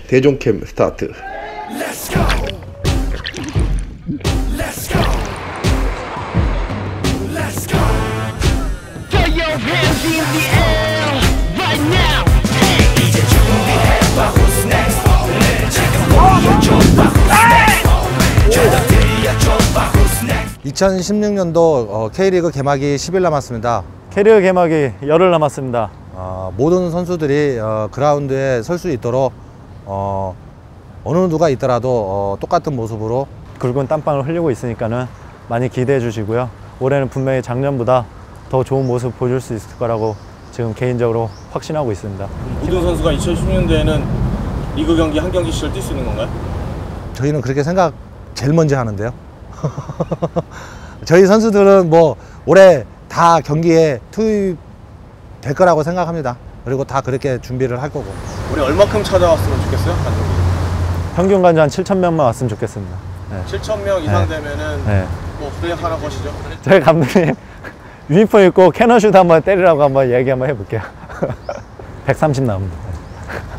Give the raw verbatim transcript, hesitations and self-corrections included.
대종캠 스타트. Let's go. Let's go. Let's go. Throw your hands in the air right now. Hey. 이제 준비해봐. Who's next? 지금 보여줘봐. Who's next? 전화드려줘봐. Who's next? 이천십육 년도 어, K리그 개막이 십 일 남았습니다. K리그 개막이 열흘 남았습니다. 어, 모든 선수들이 어, 그라운드에 설 수 있도록 어, 어느 누가 있더라도 어, 똑같은 모습으로 굵은 땀방울 흘리고 있으니까는 많이 기대해 주시고요. 올해는 분명히 작년보다 더 좋은 모습 보여줄 수 있을 거라고 지금 개인적으로 확신하고 있습니다. 모든 선수가 이천십육 년도에는 리그 경기 한 경기씩을 뛸 수 있는 건가요? 저희는 그렇게 생각 제일 먼저 하는데요. 저희 선수들은 뭐 올해 다 경기에 투입될 거라고 생각합니다. 그리고 다 그렇게 준비를 할 거고. 올해 얼마큼 찾아왔으면 좋겠어요? 한 경기? 평균 관중 한 칠천 명만 왔으면 좋겠습니다. 네. 칠천 명 이상 네. 되면은 네. 뭐 플레이하는 것이죠? 저희 감독님 유니폼 입고 캐논 슛 한번 때리라고 한번 얘기 한번 해볼게요. 백삼십 나옵니다.